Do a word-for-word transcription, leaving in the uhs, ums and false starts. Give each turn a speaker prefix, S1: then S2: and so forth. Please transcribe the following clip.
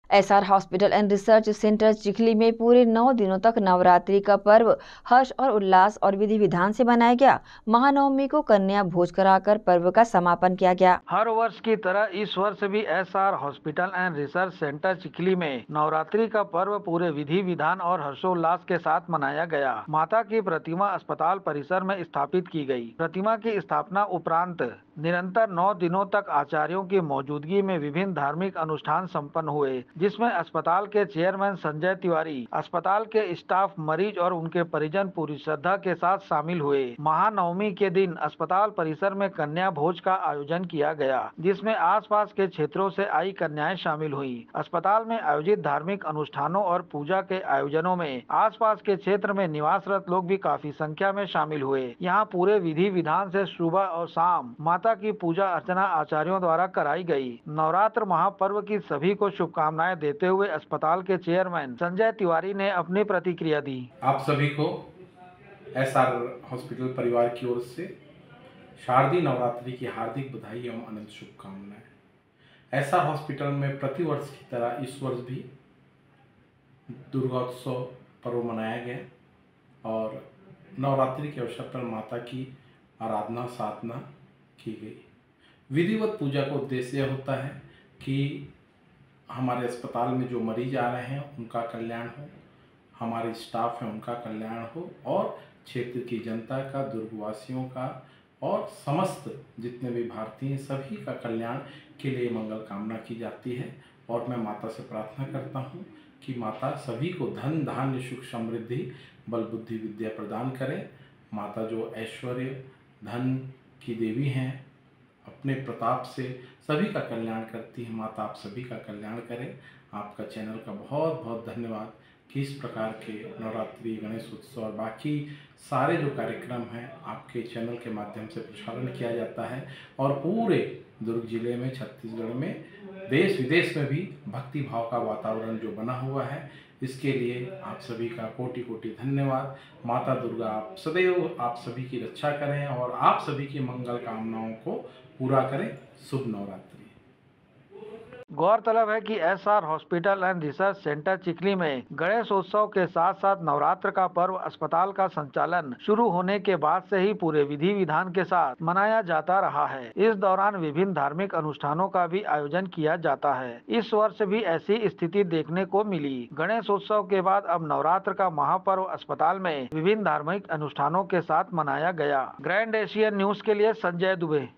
S1: SR hospital and research centre Chikhli में पूरे नौ दिनों तक नवरात्रि का पर्व हर्ष और उल्लास और विधि विधान से मनाया गया। महानवमी को कन्या भोज कराकर पर्व का समापन किया गया।
S2: हर वर्ष की तरह इस वर्ष भी SR hospital and research centre Chikhli में नवरात्रि का पर्व पूरे विधि विधान और हर्षोल्लास के साथ मनाया गया। माता की प्रतिमा अस्पताल परिसर में स्थापित की गई। प्रतिमा की स्थापना उपरांत निरंतर नौ दिनों तक आचार्यों की मौजूदगी में विभिन्न धार्मिक अनुष्ठान संपन्न हुए, जिसमें अस्पताल के चेयरमैन संजय तिवारी, अस्पताल के स्टाफ, मरीज और उनके परिजन पूरी श्रद्धा के साथ शामिल हुए। महानवमी के दिन अस्पताल परिसर में कन्या भोज का आयोजन किया गया, जिसमें आसपास के क्षेत्रों से आई कन्याएं शामिल हुई। अस्पताल में आयोजित धार्मिक अनुष्ठानों और पूजा के आयोजनों में आसपास के क्षेत्र में निवासरत लोग भी काफी संख्या में शामिल हुए। यहाँ पूरे विधि विधान से सुबह और शाम माता की पूजा अर्चना आचार्यों द्वारा कराई गई। नवरात्र महापर्व की सभी को शुभकामनाएं देते हुए अस्पताल के चेयरमैन संजय तिवारी ने अपनी प्रतिक्रिया दी।
S3: आप सभी को एसआर हॉस्पिटल परिवार की ओर से शारदीय नवरात्रि की हार्दिक बधाई एवं अनंत शुभकामनाएं। एसआर हॉस्पिटल में प्रतिवर्ष की तरह इस वर्ष भी दुर्गोत्सव पर्व मनाया गया और नवरात्रि के अवसर पर माता की आराधना साधना की गई। विधिवत पूजा का उद्देश्य यह होता है कि हमारे अस्पताल में जो मरीज आ रहे हैं उनका कल्याण हो, हमारे स्टाफ हैं उनका कल्याण हो और क्षेत्र की जनता का, दुर्गवासियों का और समस्त जितने भी भारतीय सभी का कल्याण के लिए मंगल कामना की जाती है। और मैं माता से प्रार्थना करता हूँ कि माता सभी को धन धान्य सुख समृद्धि बल बुद्धि विद्या प्रदान करें। माता जो ऐश्वर्य धन की देवी हैं, अपने प्रताप से सभी का कल्याण करती है। माता आप सभी का कल्याण करें। आपका चैनल का बहुत बहुत धन्यवाद कि इस प्रकार के नवरात्रि, गणेश उत्सव और बाकी सारे जो कार्यक्रम हैं आपके चैनल के माध्यम से प्रसारण किया जाता है और पूरे दुर्ग जिले में, छत्तीसगढ़ में, देश विदेश में भी भक्ति भाव का वातावरण जो बना हुआ है, इसके लिए आप सभी का कोटि कोटि धन्यवाद। माता दुर्गा आप सदैव आप सभी की रक्षा करें और आप सभी की मंगल कामनाओं को पूरा करें। शुभ नवरात्रि।
S2: गौरतलब है कि SR hospital and research centre Chikhli में गणेश उत्सव के साथ साथ नवरात्र का पर्व अस्पताल का संचालन शुरू होने के बाद से ही पूरे विधि विधान के साथ मनाया जाता रहा है। इस दौरान विभिन्न धार्मिक अनुष्ठानों का भी आयोजन किया जाता है। इस वर्ष भी ऐसी स्थिति देखने को मिली। गणेश उत्सव के बाद अब नवरात्र का महापर्व अस्पताल में विभिन्न धार्मिक अनुष्ठानों के साथ मनाया गया। ग्रैंड एशियन न्यूज के लिए संजय दुबे।